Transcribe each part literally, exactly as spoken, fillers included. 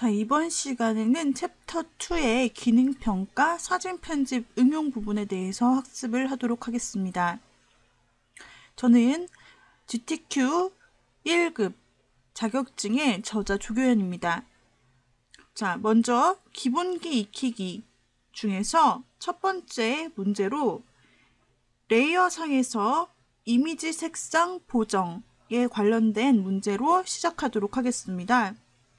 자, 이번 시간에는 챕터 이의 기능평가, 사진편집, 응용 부분에 대해서 학습을 하도록 하겠습니다. 저는 지티큐 일 급 자격증의 저자 조교연입니다. 자, 먼저 기본기 익히기 중에서 첫 번째 문제로 레이어상에서 이미지 색상 보정에 관련된 문제로 시작하도록 하겠습니다.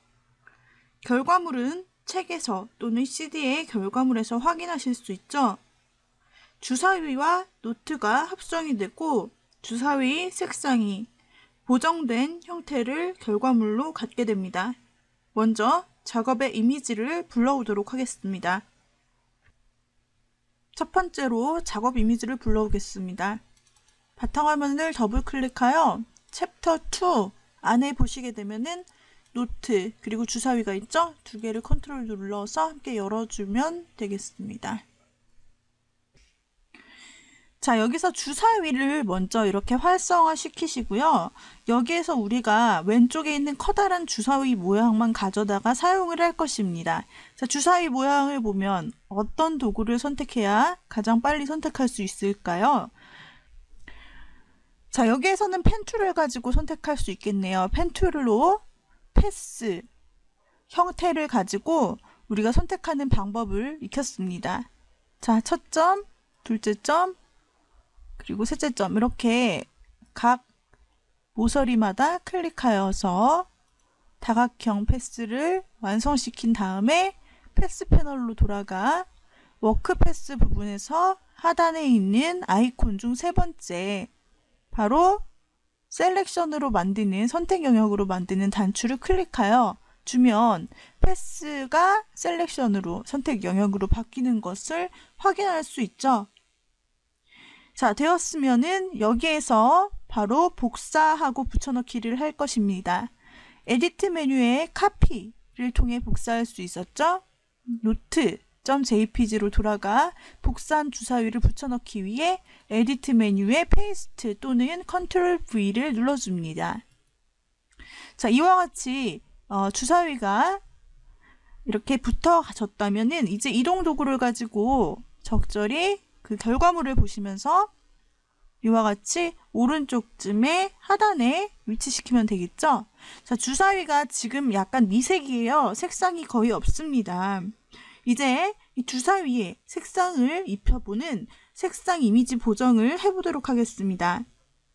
결과물은 책에서 또는 씨디의 결과물에서 확인하실 수 있죠. 주사위와 노트가 합성이 되고 주사위 색상이 보정된 형태를 결과물로 갖게 됩니다. 먼저 작업의 이미지를 불러오도록 하겠습니다. 첫 번째로 작업 이미지를 불러오겠습니다. 바탕화면을 더블 클릭하여 챕터 이 안에 보시게 되면은 노트 그리고 주사위가 있죠? 두 개를 컨트롤 눌러서 함께 열어주면 되겠습니다. 자, 여기서 주사위를 먼저 이렇게 활성화 시키시고요. 여기에서 우리가 왼쪽에 있는 커다란 주사위 모양만 가져다가 사용을 할 것입니다. 자, 주사위 모양을 보면 어떤 도구를 선택해야 가장 빨리 선택할 수 있을까요? 자, 여기에서는 펜 툴을 가지고 선택할 수 있겠네요. 펜 툴로 패스 형태를 가지고 우리가 선택하는 방법을 익혔습니다. 자, 첫 점, 둘째 점, 그리고 셋째 점 이렇게 각 모서리마다 클릭하여서 다각형 패스를 완성시킨 다음에 패스 패널로 돌아가 워크 패스 부분에서 하단에 있는 아이콘 중 세 번째 바로 셀렉션으로 만드는 선택 영역으로 만드는 단추를 클릭하여 주면 패스가 셀렉션으로 선택 영역으로 바뀌는 것을 확인할 수 있죠. 자, 되었으면은 여기에서 바로 복사하고 붙여넣기를 할 것입니다. 에디트 메뉴에 카피를 통해 복사할 수 있었죠. 노트 .jpg로 돌아가 복사한 주사위를 붙여넣기 위해 에디트 메뉴에 페이스트 또는 컨트롤 브이를 눌러줍니다. 자, 이와 같이 어, 주사위가 이렇게 붙어졌다면은 이제 이동 도구를 가지고 적절히 그 결과물을 보시면서 이와 같이 오른쪽쯤에 하단에 위치시키면 되겠죠. 자, 주사위가 지금 약간 미색이에요. 색상이 거의 없습니다. 이제 이 주사위에 색상을 입혀보는 색상 이미지 보정을 해보도록 하겠습니다.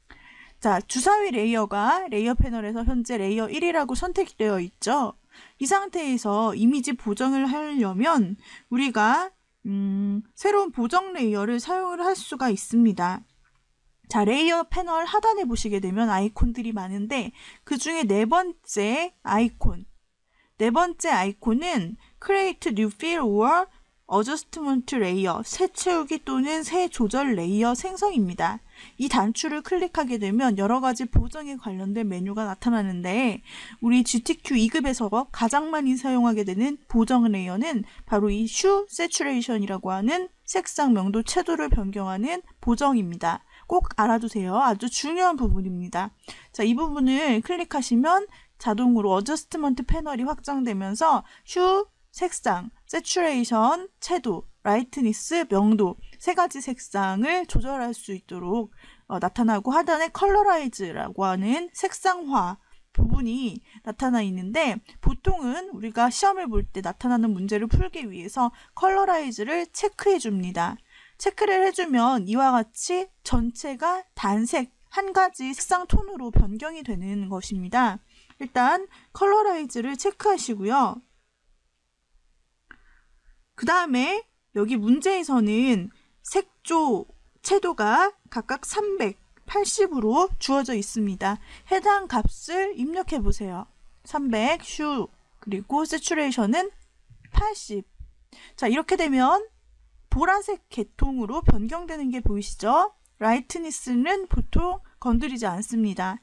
자, 주사위 레이어가 레이어 패널에서 현재 레이어 일이라고 선택되어 있죠. 이 상태에서 이미지 보정을 하려면 우리가 음, 새로운 보정 레이어를 사용을 할 수가 있습니다. 자, 레이어 패널 하단에 보시게 되면 아이콘들이 많은데 그 중에 네 번째 아이콘 네 번째 아이콘은 Create New Fill or Adjustment Layer, 새 채우기 또는 새 조절 레이어 생성입니다. 이 단추를 클릭하게 되면 여러 가지 보정에 관련된 메뉴가 나타나는데 우리 지티큐 이 급에서 가장 많이 사용하게 되는 보정 레이어는 바로 이 Hue Saturation이라고 하는 색상 명도 채도를 변경하는 보정입니다. 꼭 알아두세요. 아주 중요한 부분입니다. 자, 이 부분을 클릭하시면 자동으로 어저스트먼트 패널이 확장되면서 휴, 색상, 세츄레이션, 채도, 라이트니스, 명도 세 가지 색상을 조절할 수 있도록 어, 나타나고 하단에 컬러라이즈라고 하는 색상화 부분이 나타나 있는데 보통은 우리가 시험을 볼 때 나타나는 문제를 풀기 위해서 컬러라이즈를 체크해 줍니다. 체크를 해주면 이와 같이 전체가 단색 한 가지 색상 톤으로 변경이 되는 것입니다. 일단 컬러라이즈를 체크하시고요. 그 다음에 여기 문제에서는 색조 채도가 각각 삼백팔십으로 주어져 있습니다. 해당 값을 입력해 보세요. 삼백, 휴, 그리고 세츄레이션은 팔십. 자, 이렇게 되면 보라색 계통으로 변경되는 게 보이시죠? 라이트니스는 보통 건드리지 않습니다.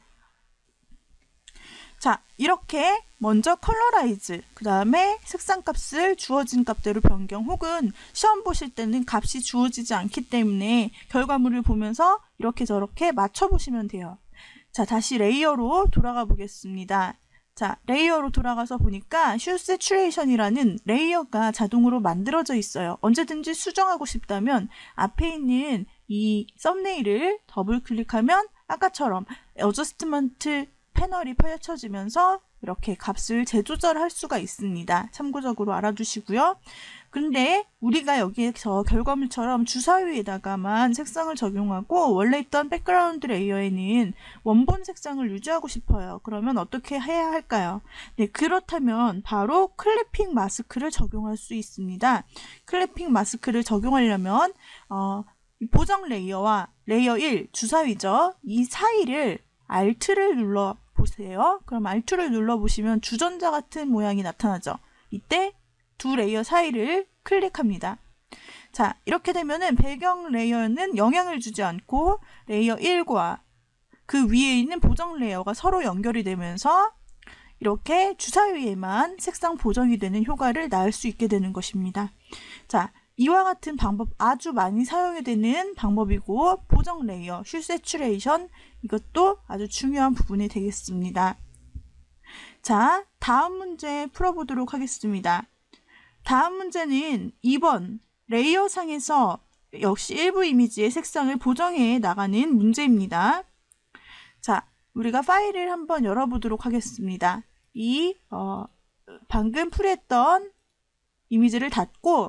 자, 이렇게 먼저 컬러라이즈, 그 다음에 색상값을 주어진 값대로 변경 혹은 시험 보실 때는 값이 주어지지 않기 때문에 결과물을 보면서 이렇게 저렇게 맞춰보시면 돼요. 자, 다시 레이어로 돌아가 보겠습니다. 자, 레이어로 돌아가서 보니까 슈 세츄레이션이라는 레이어가 자동으로 만들어져 있어요. 언제든지 수정하고 싶다면 앞에 있는 이 썸네일을 더블 클릭하면 아까처럼 어저스트먼트 패널이 펼쳐지면서 이렇게 값을 재조절할 수가 있습니다. 참고적으로 알아두시고요. 근데 우리가 여기에서 결과물처럼 주사위에다가만 색상을 적용하고 원래 있던 백그라운드 레이어에는 원본 색상을 유지하고 싶어요. 그러면 어떻게 해야 할까요? 네, 그렇다면 바로 클리핑 마스크를 적용할 수 있습니다. 클리핑 마스크를 적용하려면 어, 보정 레이어와 레이어 일, 주사위죠. 이 사이를 알트를 눌러 보세요. 그럼 알트를 눌러보시면 주전자 같은 모양이 나타나죠. 이때 두 레이어 사이를 클릭합니다. 자, 이렇게 되면은 배경 레이어는 영향을 주지 않고 레이어 일과 그 위에 있는 보정 레이어가 서로 연결이 되면서 이렇게 주사위에만 색상 보정이 되는 효과를 낳을 수 있게 되는 것입니다. 자, 이와 같은 방법 아주 많이 사용이 되는 방법이고 보정 레이어, 슈 세츄레이션 이것도 아주 중요한 부분이 되겠습니다. 자, 다음 문제 풀어보도록 하겠습니다. 다음 문제는 이 번 레이어 상에서 역시 일부 이미지의 색상을 보정해 나가는 문제입니다. 자, 우리가 파일을 한번 열어보도록 하겠습니다. 이 어, 방금 풀이했던 이미지를 닫고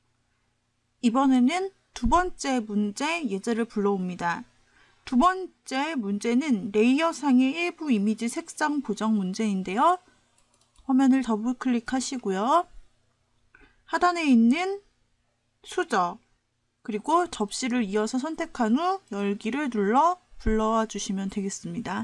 이번에는 두 번째 문제 예제를 불러옵니다. 두 번째 문제는 레이어상의 일부 이미지 색상 보정 문제인데요. 화면을 더블 클릭하시고요. 하단에 있는 수저 그리고 접시를 이어서 선택한 후 열기를 눌러 불러와 주시면 되겠습니다.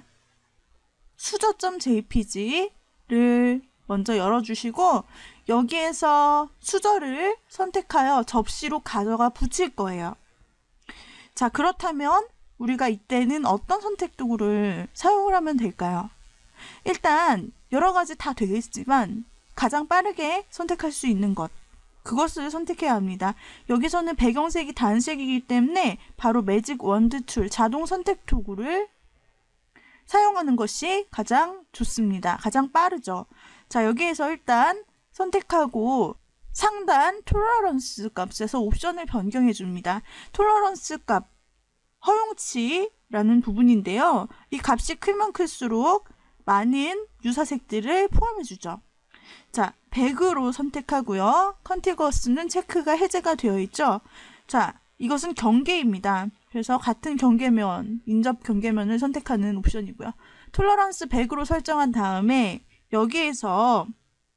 수저.jpg를 먼저 열어주시고 여기에서 수저를 선택하여 접시로 가져가 붙일 거예요. 자, 그렇다면 우리가 이때는 어떤 선택 도구를 사용을 하면 될까요? 일단 여러 가지 다 되겠지만 가장 빠르게 선택할 수 있는 것 그것을 선택해야 합니다. 여기서는 배경색이 단색이기 때문에 바로 매직 원드 툴 자동 선택 도구를 사용하는 것이 가장 좋습니다. 가장 빠르죠. 자, 여기에서 일단 선택하고 상단 톨러런스 값에서 옵션을 변경해 줍니다. 톨러런스 값 허용치라는 부분인데요. 이 값이 크면 클수록 많은 유사색들을 포함해 주죠. 자, 백으로 선택하고요. 컨티거스는 체크가 해제가 되어 있죠. 자, 이것은 경계입니다. 그래서 같은 경계면, 인접 경계면을 선택하는 옵션이고요. 톨러런스 백으로 설정한 다음에 여기에서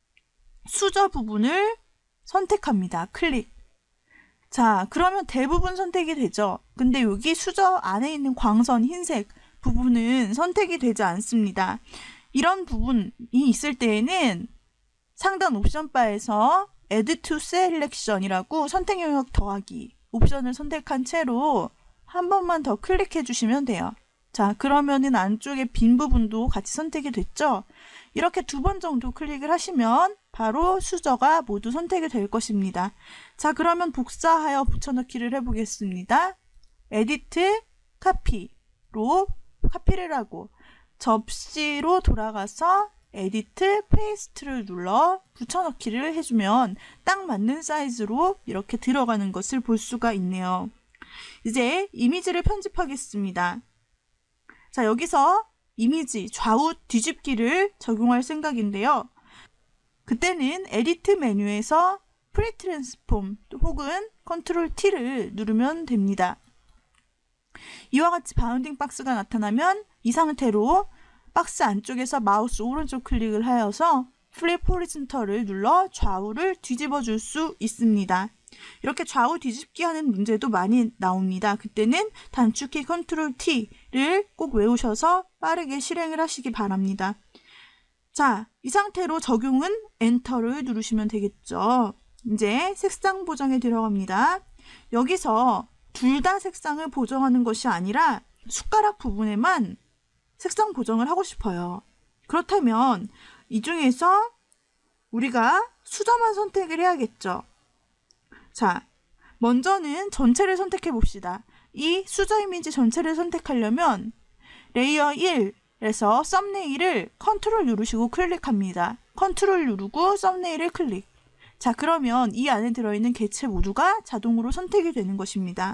수저 부분을 선택합니다. 클릭. 자, 그러면 대부분 선택이 되죠. 근데 여기 수저 안에 있는 광선 흰색 부분은 선택이 되지 않습니다. 이런 부분이 있을 때에는 상단 옵션 바에서 Add to Selection이라고 선택 영역 더하기 옵션을 선택한 채로 한 번만 더 클릭해 주시면 돼요. 자, 그러면은 안쪽에 빈 부분도 같이 선택이 됐죠? 이렇게 두 번 정도 클릭을 하시면 바로 수저가 모두 선택이 될 것입니다. 자, 그러면 복사하여 붙여넣기를 해보겠습니다. 에디트, 카피로 카피를 하고 접시로 돌아가서 에디트, 페이스트를 눌러 붙여넣기를 해주면 딱 맞는 사이즈로 이렇게 들어가는 것을 볼 수가 있네요. 이제 이미지를 편집하겠습니다. 자, 여기서 이미지 좌우 뒤집기를 적용할 생각인데요. 그때는 에디트 메뉴에서 프리 트랜스폼 혹은 컨트롤 T를 누르면 됩니다. 이와 같이 바운딩 박스가 나타나면 이 상태로 박스 안쪽에서 마우스 오른쪽 클릭을 하여서 플립 호리즌털을 눌러 좌우를 뒤집어 줄 수 있습니다. 이렇게 좌우 뒤집기 하는 문제도 많이 나옵니다. 그때는 단축키 컨트롤 T를 꼭 외우셔서 빠르게 실행을 하시기 바랍니다. 자, 이 상태로 적용은 엔터를 누르시면 되겠죠. 이제 색상 보정에 들어갑니다. 여기서 둘 다 색상을 보정하는 것이 아니라 숟가락 부분에만 색상 보정을 하고 싶어요. 그렇다면 이 중에서 우리가 수저만 선택을 해야겠죠. 자, 먼저는 전체를 선택해 봅시다. 이 수저 이미지 전체를 선택하려면 레이어 일, 그래서 썸네일을 컨트롤 누르시고 클릭합니다. 컨트롤 누르고 썸네일을 클릭. 자, 그러면 이 안에 들어있는 개체 모두가 자동으로 선택이 되는 것입니다.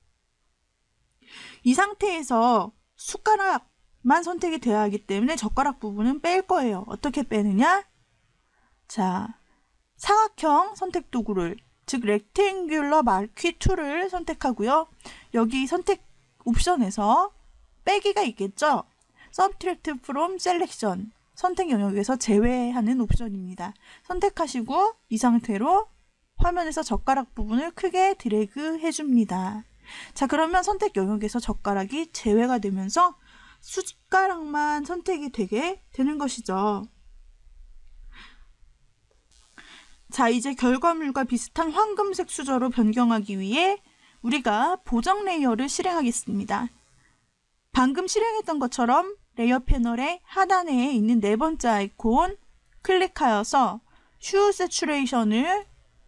이 상태에서 숟가락만 선택이 되어야 하기 때문에 젓가락 부분은 뺄 거예요. 어떻게 빼느냐? 자, 사각형 선택 도구를, 즉 렉탱귤러 마키 툴을 선택하고요. 여기 선택 옵션에서 빼기가 있겠죠? Subtract from Selection, 선택 영역에서 제외하는 옵션입니다. 선택하시고 이 상태로 화면에서 젓가락 부분을 크게 드래그 해줍니다. 자, 그러면 선택 영역에서 젓가락이 제외가 되면서 숟가락만 선택이 되게 되는 것이죠. 자, 이제 결과물과 비슷한 황금색 수저로 변경하기 위해 우리가 보정 레이어를 실행하겠습니다. 방금 실행했던 것처럼 레이어 패널의 하단에 있는 네 번째 아이콘 클릭하여서 Hue Saturation을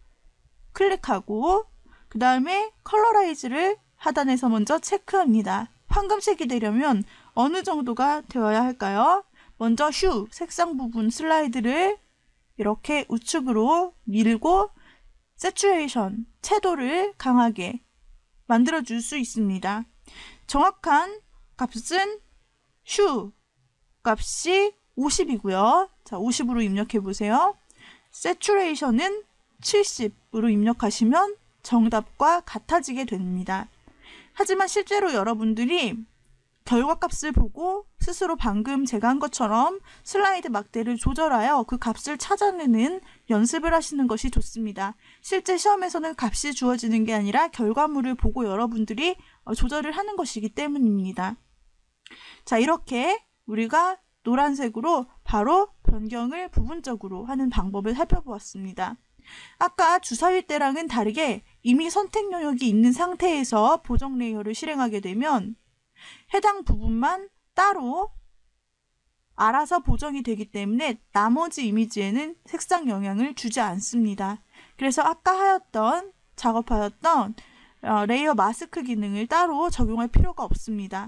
클릭하고 그 다음에 컬러라이즈를 하단에서 먼저 체크합니다. 황금색이 되려면 어느 정도가 되어야 할까요? 먼저 Hue, 색상 부분 슬라이드를 이렇게 우측으로 밀고 Saturation, 채도를 강하게 만들어줄 수 있습니다. 정확한 값은 Hue 값이 오십이고요. 자, 오십으로 입력해 보세요. Saturation은 칠십으로 입력하시면 정답과 같아지게 됩니다. 하지만 실제로 여러분들이 결과값을 보고 스스로 방금 제가 한 것처럼 슬라이드 막대를 조절하여 그 값을 찾아내는 연습을 하시는 것이 좋습니다. 실제 시험에서는 값이 주어지는 게 아니라 결과물을 보고 여러분들이 조절을 하는 것이기 때문입니다. 자, 이렇게 우리가 노란색으로 바로 변경을 부분적으로 하는 방법을 살펴보았습니다. 아까 주사위 때랑은 다르게 이미 선택 영역이 있는 상태에서 보정 레이어를 실행하게 되면 해당 부분만 따로 알아서 보정이 되기 때문에 나머지 이미지에는 색상 영향을 주지 않습니다. 그래서 아까 하였던, 작업하였던 어, 레이어 마스크 기능을 따로 적용할 필요가 없습니다.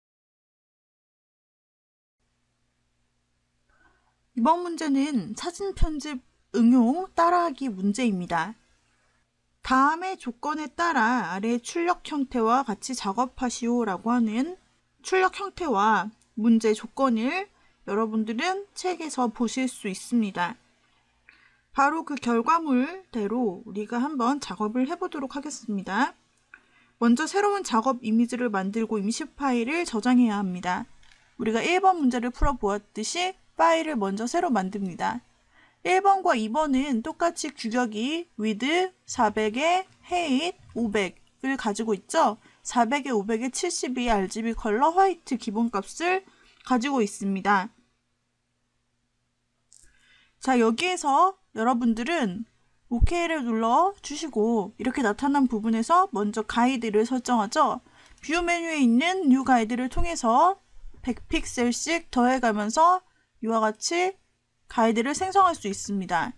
이번 문제는 사진 편집 응용 따라하기 문제입니다. 다음의 조건에 따라 아래 출력 형태와 같이 작업하시오 라고 하는 출력 형태와 문제 조건을 여러분들은 책에서 보실 수 있습니다. 바로 그 결과물대로 우리가 한번 작업을 해보도록 하겠습니다. 먼저 새로운 작업 이미지를 만들고 임시 파일을 저장해야 합니다. 우리가 일 번 문제를 풀어보았듯이 파일을 먼저 새로 만듭니다. 일 번과 이 번은 똑같이 규격이 width 사백에 height 오백을 가지고 있죠. 사백에 오백에 칠십이 알지비 컬러 화이트 기본값을 가지고 있습니다. 자, 여기에서 여러분들은 오케이를 눌러 주시고 이렇게 나타난 부분에서 먼저 가이드를 설정하죠. 뷰 메뉴에 있는 New 가이드를 통해서 백 픽셀씩 더해가면서 이와 같이 가이드를 생성할 수 있습니다.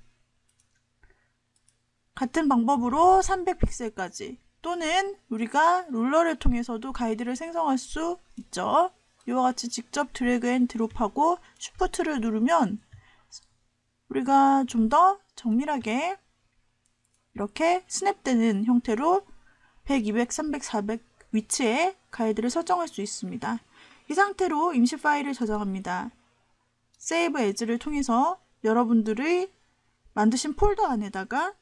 같은 방법으로 삼백 픽셀까지 또는 우리가 롤러를 통해서도 가이드를 생성할 수 있죠. 이와 같이 직접 드래그 앤 드롭하고 쉬프트를 누르면 우리가 좀 더 정밀하게 이렇게 스냅되는 형태로 백, 이백, 삼백, 사백 위치에 가이드를 설정할 수 있습니다. 이 상태로 임시 파일을 저장합니다. Save As를 통해서 여러분들의 만드신 폴더 안에다가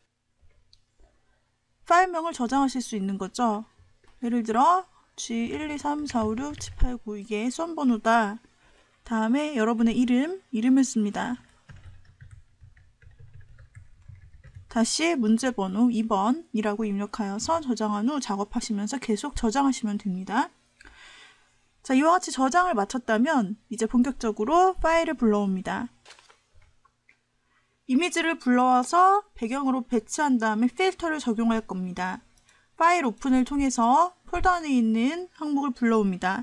파일명을 저장하실 수 있는 거죠. 예를 들어 지 일, 이, 삼, 사, 오, 육, 칠, 팔, 구 이게 수험번호다. 다음에 여러분의 이름, 이름을 씁니다. 다시 문제번호 이 번이라고 입력하여서 저장한 후 작업하시면서 계속 저장하시면 됩니다. 자, 이와 같이 저장을 마쳤다면 이제 본격적으로 파일을 불러옵니다. 이미지를 불러와서 배경으로 배치한 다음에 필터를 적용할 겁니다. 파일 오픈을 통해서 폴더 안에 있는 항목을 불러옵니다.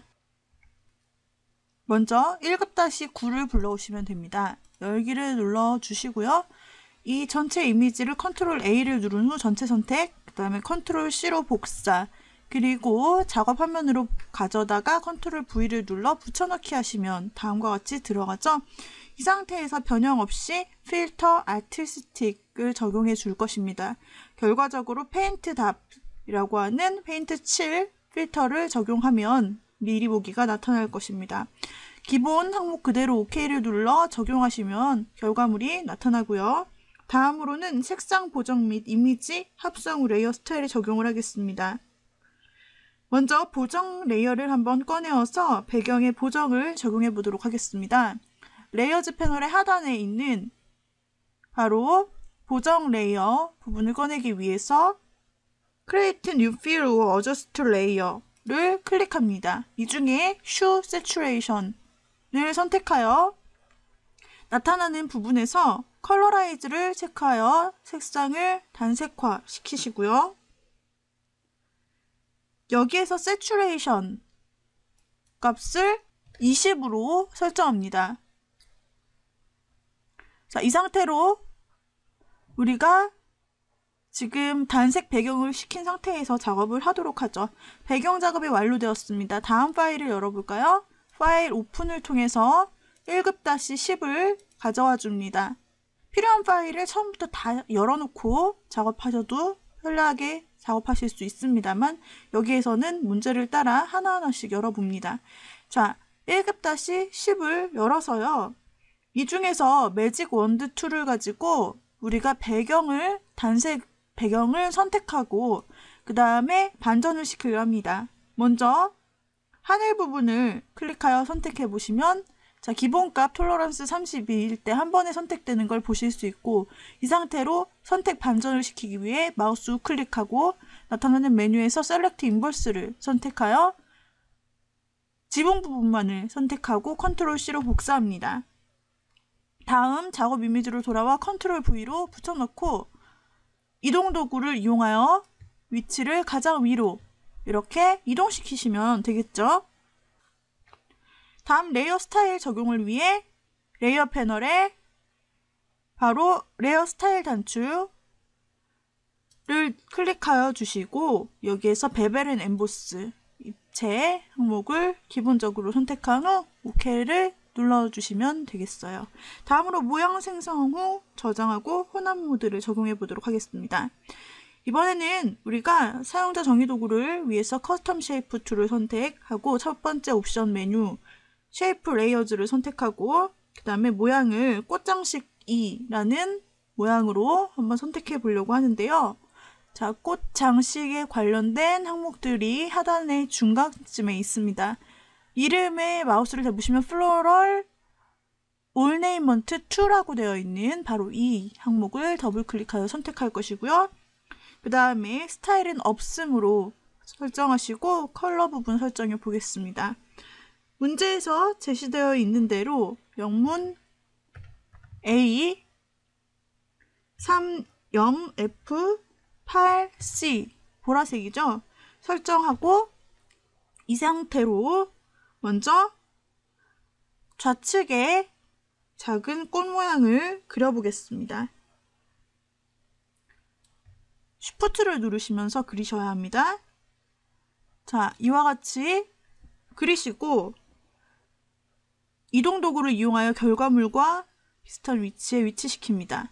먼저 일 급 구를 불러오시면 됩니다. 열기를 눌러주시고요. 이 전체 이미지를 컨트롤 A를 누른 후 전체 선택, 그 다음에 컨트롤 C로 복사, 그리고 작업 화면으로 가져다가 컨트롤 V를 눌러 붙여넣기 하시면 다음과 같이 들어가죠. 이 상태에서 변형 없이 필터 아티스틱을 적용해 줄 것입니다. 결과적으로 페인트 답이라고 하는 페인트 칠 필터를 적용하면 미리 보기가 나타날 것입니다. 기본 항목 그대로 오케이를 눌러 적용하시면 결과물이 나타나고요. 다음으로는 색상 보정 및 이미지 합성 후 레이어 스타일에 적용을 하겠습니다. 먼저 보정 레이어를 한번 꺼내어서 배경에 보정을 적용해 보도록 하겠습니다. 레이어즈 패널의 하단에 있는 바로 보정 레이어 부분을 꺼내기 위해서 Create New Fill or Adjust Layer를 클릭합니다. 이 중에 Show Saturation을 선택하여 나타나는 부분에서 컬러라이즈를 체크하여 색상을 단색화 시키시고요. 여기에서 Saturation 값을 이십으로 설정합니다. 자, 이 상태로 우리가 지금 단색 배경을 시킨 상태에서 작업을 하도록 하죠. 배경 작업이 완료되었습니다. 다음 파일을 열어볼까요? 파일 오픈을 통해서 일 급 십을 가져와 줍니다. 필요한 파일을 처음부터 다 열어놓고 작업하셔도 편리하게 작업하실 수 있습니다만 여기에서는 문제를 따라 하나하나씩 열어봅니다. 자, 일 급 십을 열어서요. 이 중에서 매직 원드 툴을 가지고 우리가 배경을 단색 배경을 선택하고 그 다음에 반전을 시키려 합니다. 먼저 하늘 부분을 클릭하여 선택해 보시면 자, 기본값 톨러런스 삼십이일 때 한 번에 선택되는 걸 보실 수 있고 이 상태로 선택 반전을 시키기 위해 마우스 우클릭하고 나타나는 메뉴에서 셀렉트 인버스를 선택하여 지붕 부분만을 선택하고 컨트롤 씨로 복사합니다. 다음 작업 이미지로 돌아와 컨트롤 V로 붙여넣고 이동 도구를 이용하여 위치를 가장 위로 이렇게 이동시키시면 되겠죠. 다음 레이어 스타일 적용을 위해 레이어 패널에 바로 레이어 스타일 단추를 클릭하여 주시고 여기에서 베벨 앤 엠보스 입체 항목을 기본적으로 선택한 후 오케이를 눌러주시면 되겠어요. 다음으로 모양 생성 후 저장하고 혼합 모드를 적용해 보도록 하겠습니다. 이번에는 우리가 사용자 정의 도구를 위해서 커스텀 쉐이프 툴을 선택하고 첫 번째 옵션 메뉴 쉐이프 레이어즈를 선택하고 그 다음에 모양을 꽃장식 이라는 모양으로 한번 선택해 보려고 하는데요. 자, 꽃 장식에 관련된 항목들이 하단의 중간쯤에 있습니다. 이름에 마우스를 대보시면 플로럴 올네이먼트 이라고 되어 있는 바로 이 항목을 더블 클릭하여 선택할 것이고요. 그 다음에 스타일은 없음으로 설정하시고 컬러 부분 설정해 보겠습니다. 문제에서 제시되어 있는 대로 영문 A 삼십 에프 팔 씨 보라색이죠. 설정하고 이 상태로 먼저 좌측에 작은 꽃 모양을 그려보겠습니다. 쉬프트를 누르시면서 그리셔야 합니다. 자, 이와 같이 그리시고 이동 도구를 이용하여 결과물과 비슷한 위치에 위치시킵니다.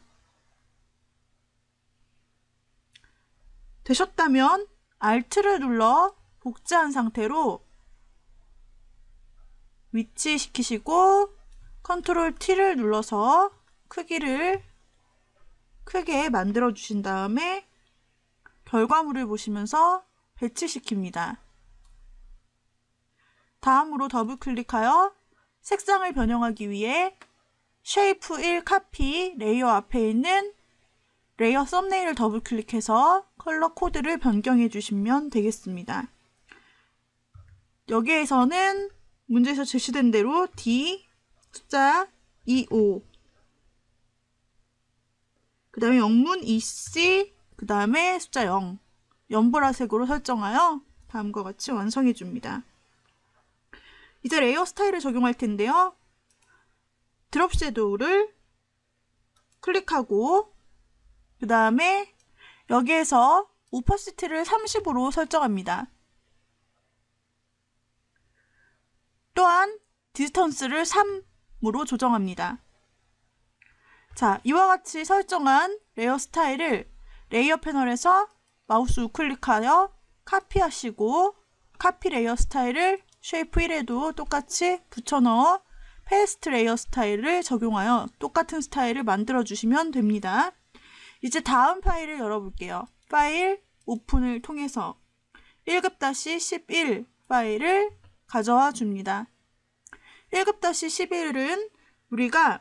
되셨다면 Alt를 눌러 복제한 상태로 위치시키시고 컨트롤 T를 눌러서 크기를 크게 만들어 주신 다음에 결과물을 보시면서 배치시킵니다. 다음으로 더블 클릭하여 색상을 변형하기 위해 쉐이프 일 카피 레이어 앞에 있는 레이어 썸네일을 더블 클릭해서 컬러 코드를 변경해 주시면 되겠습니다. 여기에서는 문제에서 제시된 대로 D 숫자 이십오 그 다음에 영문 이씨 그 다음에 숫자 영 연보라색으로 설정하여 다음과 같이 완성해 줍니다. 이제 레이어 스타일을 적용할 텐데요. 드롭 섀도우를 클릭하고 그 다음에 여기에서 오퍼시티를 삼십으로 설정합니다. 디스턴스를 삼으로 조정합니다. 자, 이와 같이 설정한 레이어 스타일을 레이어 패널에서 마우스 우클릭하여 카피하시고 카피 레이어 스타일을 쉐이프 일에도 똑같이 붙여넣어 페이스트 레이어 스타일을 적용하여 똑같은 스타일을 만들어 주시면 됩니다. 이제 다음 파일을 열어볼게요. 파일 오픈을 통해서 일 급 십일 파일을 가져와 줍니다. 일 급 십일은 우리가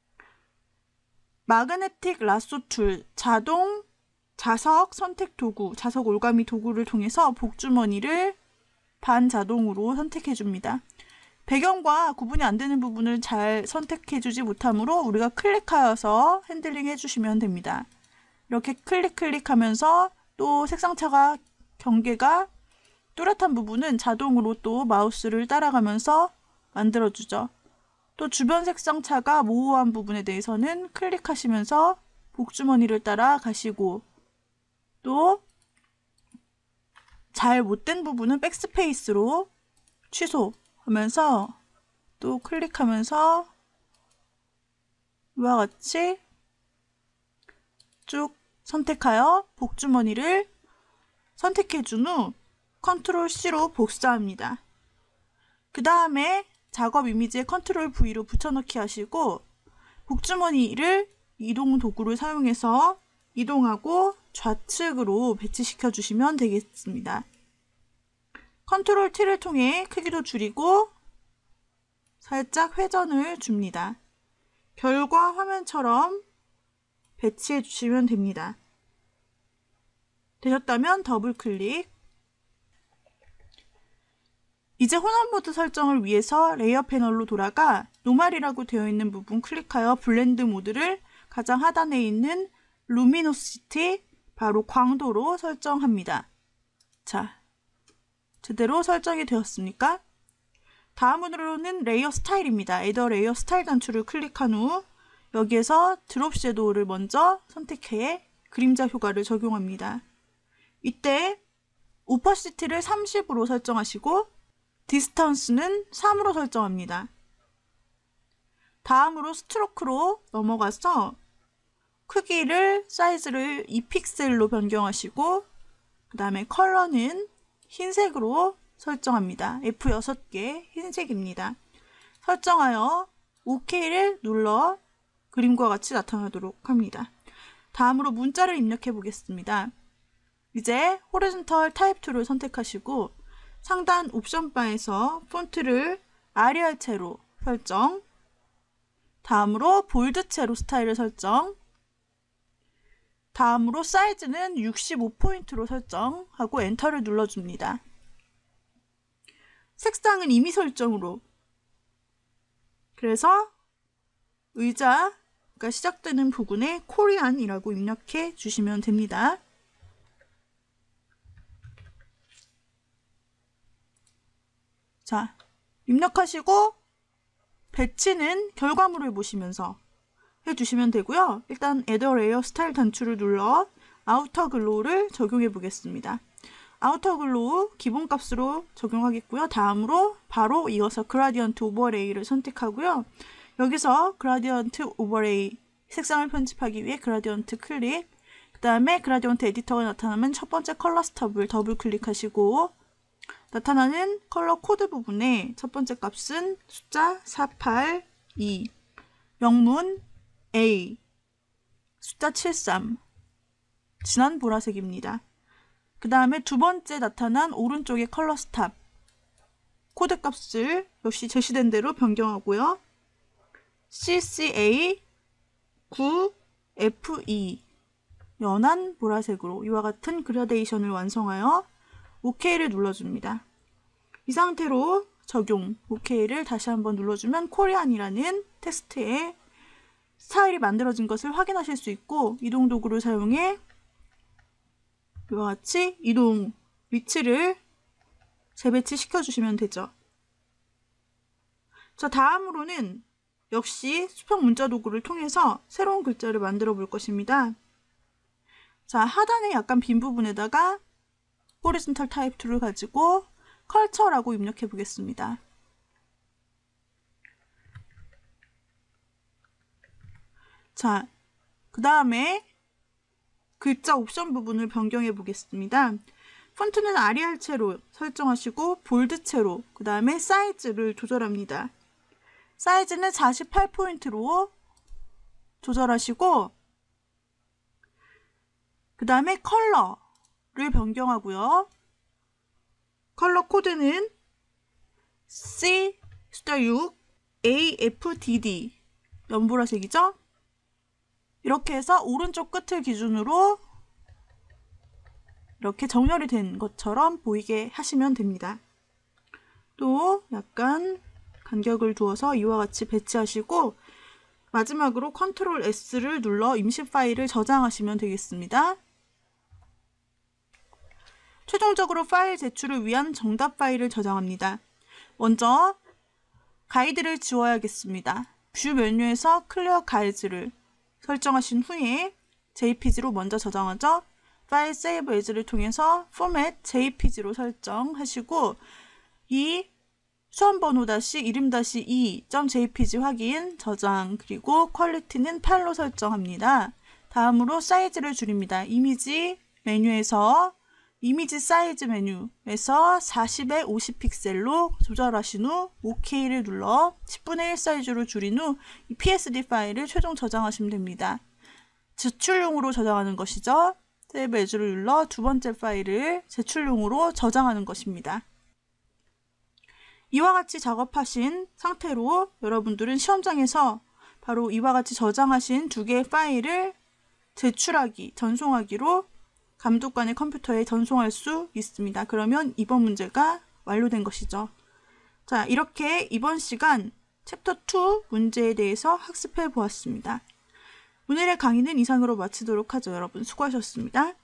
마그네틱 라쏘 툴, 자동 자석 선택 도구, 자석 올가미 도구를 통해서 복주머니를 반자동으로 선택해 줍니다. 배경과 구분이 안 되는 부분을 잘 선택해 주지 못하므로 우리가 클릭하여서 핸들링 해주시면 됩니다. 이렇게 클릭 클릭하면서 또 색상차가 경계가 뚜렷한 부분은 자동으로 또 마우스를 따라가면서 만들어주죠. 또 주변 색상차가 모호한 부분에 대해서는 클릭하시면서 복주머니를 따라 가시고 또 잘 못된 부분은 백스페이스로 취소하면서 또 클릭하면서 이와 같이 쭉 선택하여 복주머니를 선택해 준 후 컨트롤 씨로 복사합니다. 그 다음에 작업 이미지에 컨트롤 브이로 붙여넣기 하시고 복주머니를 이동 도구를 사용해서 이동하고 좌측으로 배치시켜 주시면 되겠습니다. 컨트롤 티를 통해 크기도 줄이고 살짝 회전을 줍니다. 결과 화면처럼 배치해 주시면 됩니다. 되셨다면 더블 클릭. 이제 혼합 모드 설정을 위해서 레이어 패널로 돌아가 노멀이라고 되어 있는 부분 클릭하여 블렌드 모드를 가장 하단에 있는 루미노시티, 바로 광도로 설정합니다. 자, 제대로 설정이 되었습니까? 다음으로는 레이어 스타일입니다. 애더 레이어 스타일 단추를 클릭한 후 여기에서 드롭 섀도우를 먼저 선택해 그림자 효과를 적용합니다. 이때 오퍼시티를 삼십으로 설정하시고 디스턴스는 삼으로 설정합니다. 다음으로 스트로크로 넘어가서 크기를, 사이즈를 이 픽셀로 변경하시고 그 다음에 컬러는 흰색으로 설정합니다. 에프 여섯 개 흰색입니다. 설정하여 오케이를 눌러 그림과 같이 나타나도록 합니다. 다음으로 문자를 입력해 보겠습니다. 이제 호리존털 타입 툴을 선택하시고 상단 옵션 바에서 폰트를 아리알체로 설정, 다음으로 볼드체로 스타일을 설정, 다음으로 사이즈는 육십오 포인트로 설정하고 엔터를 눌러줍니다. 색상은 이미 설정으로, 그래서 의자가 시작되는 부분에 코리안이라고 입력해 주시면 됩니다. 자, 입력하시고 배치는 결과물을 보시면서 해주시면 되고요. 일단 애더 레이어 스타일 단추를 눌러 아우터 글로우를 적용해 보겠습니다. 아우터 글로우 기본값으로 적용하겠고요. 다음으로 바로 이어서 그라디언트 오버레이를 선택하고요. 여기서 그라디언트 오버레이 색상을 편집하기 위해 그라디언트 클릭, 그 다음에 그라디언트 에디터가 나타나면 첫 번째 컬러 스톱을 더블 클릭하시고 나타나는 컬러 코드 부분에 첫 번째 값은 숫자 사팔이, 영문 A, 숫자 칠십삼, 진한 보라색입니다. 그 다음에 두 번째 나타난 오른쪽의 컬러 스탑, 코드 값을 역시 제시된 대로 변경하고요. 씨씨에이 구 에프이, 연한 보라색으로 이와 같은 그라데이션을 완성하여 오케이를 눌러줍니다. 이 상태로 적용, 오케이를 다시 한번 눌러주면 코리안이라는 텍스트에 스타일이 만들어진 것을 확인하실 수 있고 이동 도구를 사용해 이와 같이 이동 위치를 재배치 시켜주시면 되죠. 자, 다음으로는 역시 수평 문자 도구를 통해서 새로운 글자를 만들어 볼 것입니다. 자, 하단에 약간 빈 부분에다가 호리존털 타입 툴을 가지고 컬처라고 입력해 보겠습니다. 자, 그 다음에 글자 옵션 부분을 변경해 보겠습니다. 폰트는 아리알 채로 설정하시고 볼드 채로, 그 다음에 사이즈를 조절합니다. 사이즈는 사십팔 포인트로 조절하시고, 그 다음에 컬러를 변경하고요. 컬러 코드는 씨 육 에이 에프 디 디 연보라색이죠? 이렇게 해서 오른쪽 끝을 기준으로 이렇게 정렬이 된 것처럼 보이게 하시면 됩니다. 또 약간 간격을 두어서 이와 같이 배치하시고 마지막으로 컨트롤 에스를 눌러 임시 파일을 저장하시면 되겠습니다. 최종적으로 파일 제출을 위한 정답 파일을 저장합니다. 먼저 가이드를 지워야겠습니다. 뷰 메뉴에서 클리어 가이드를 설정하신 후에 제이피지로 먼저 저장하죠. 파일 세이브 에즈를 통해서 포맷 제이피지로 설정하시고 이 수험번호 다시 이름 다시 이 점 제이피지 확인 저장, 그리고 퀄리티는 팔로 설정합니다. 다음으로 사이즈를 줄입니다. 이미지 메뉴에서 이미지 사이즈 메뉴에서 사십에 오십 픽셀로 조절하신 후 오케이를 눌러 십분의 일 사이즈로 줄인 후 이 피에스디 파일을 최종 저장하시면 됩니다. 제출용으로 저장하는 것이죠. 세이브 에즈를 눌러 두 번째 파일을 제출용으로 저장하는 것입니다. 이와 같이 작업하신 상태로 여러분들은 시험장에서 바로 이와 같이 저장하신 두 개의 파일을 제출하기, 전송하기로 감독관의 컴퓨터에 전송할 수 있습니다. 그러면 이번 문제가 완료된 것이죠. 자, 이렇게 이번 시간 챕터 이 문제에 대해서 학습해 보았습니다. 오늘의 강의는 이상으로 마치도록 하죠. 여러분 수고하셨습니다.